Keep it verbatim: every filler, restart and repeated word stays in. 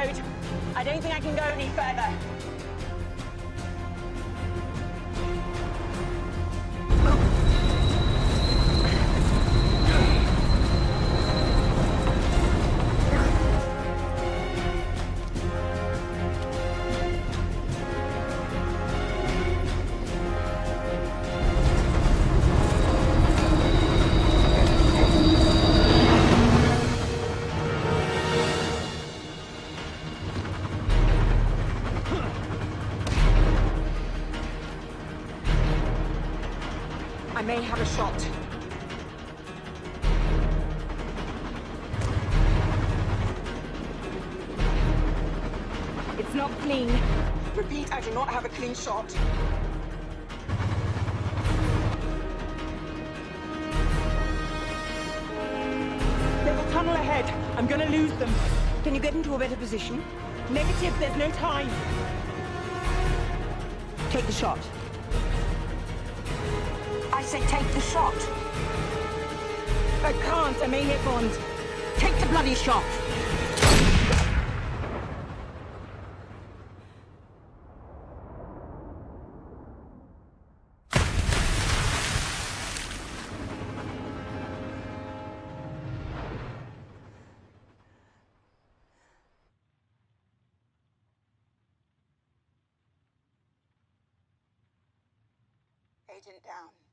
road. I don't think I can go any further. I may have a shot. It's not clean. Repeat, I do not have a clean shot. There's a tunnel ahead. I'm gonna lose them. Can you get into a better position? Negative, there's no time. Take the shot. I say take the shot. I can't. I may hit Bond. Take the bloody shot. Agent down.